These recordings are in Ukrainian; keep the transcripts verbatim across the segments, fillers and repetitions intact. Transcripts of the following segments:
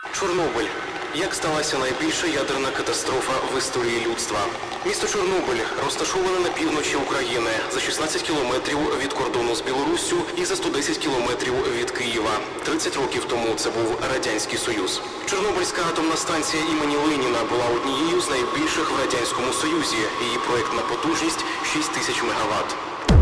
Чорнобиль. Як сталася найбільша ядерна катастрофа в історії людства? Місто Чорнобиль розташоване на півночі України, за шістнадцять кілометрів від кордону з Білоруссю і за сто десять кілометрів від Києва. тридцять років тому це був Радянський Союз. Чорнобильська атомна станція імені Леніна була однією з найбільших в Радянському Союзі. Її проєктна потужність – шість тисяч мегаватт.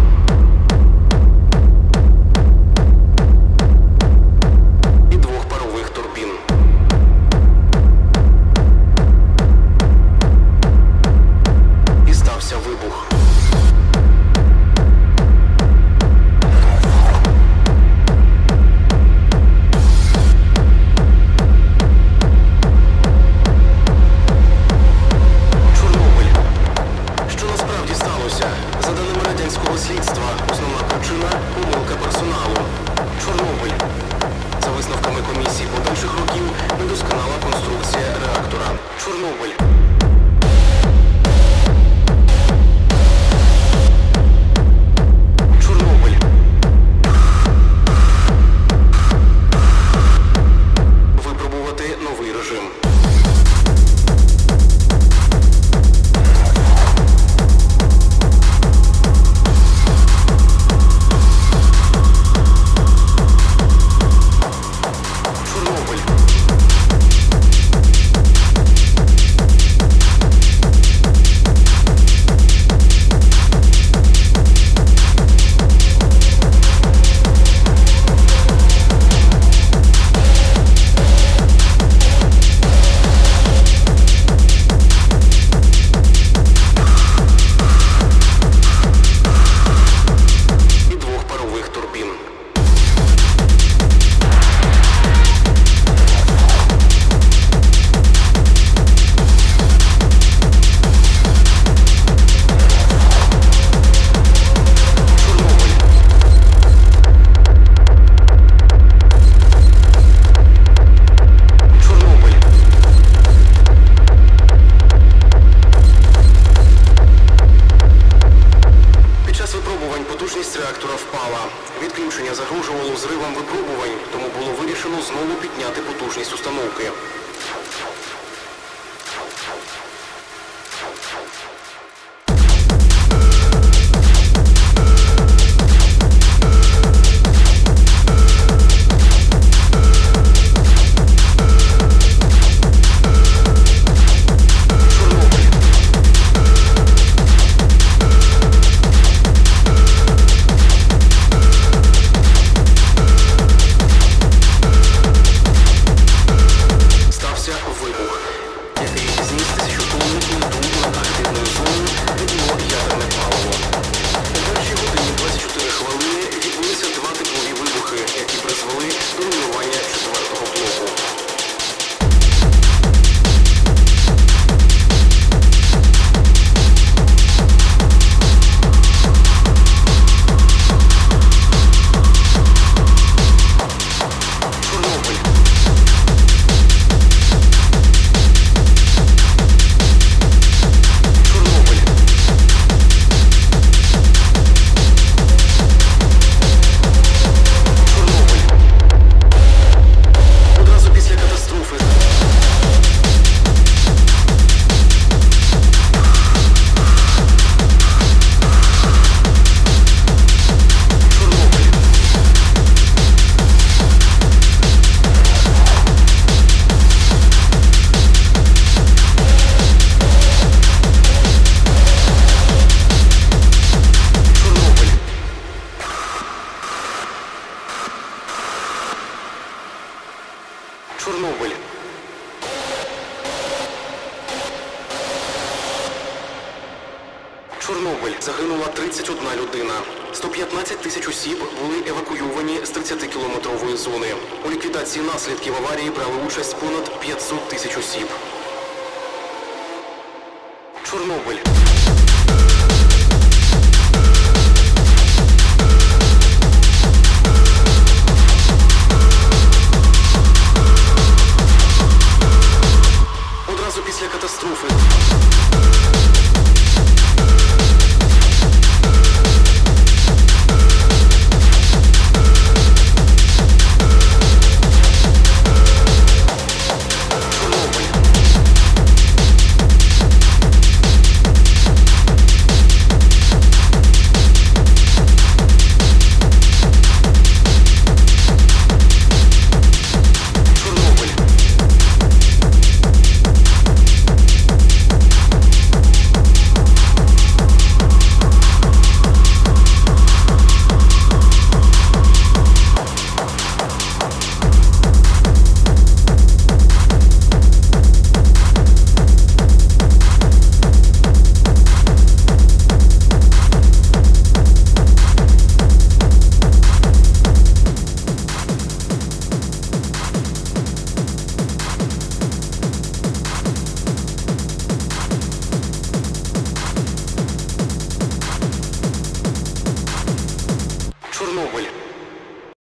За даними радянського слідства, основна причина – помилка персоналу. Чорнобиль. За висновками комісії подальших років, недосконала конструкція реактора. Чорнобиль. Чорнобиль. Випробувати новий режим. Потужність реактора впала. Відключення загрожувало зривом випробувань, тому було вирішено знову підняти потужність установки. Чорнобиль. Чорнобиль. Загинула тридцять одна людина. сто п'ятнадцять тисяч осіб були евакуйовані з тридцятикілометрової зони. У ліквідації наслідків аварії брали участь понад п'ятсот тисяч осіб. Чорнобиль.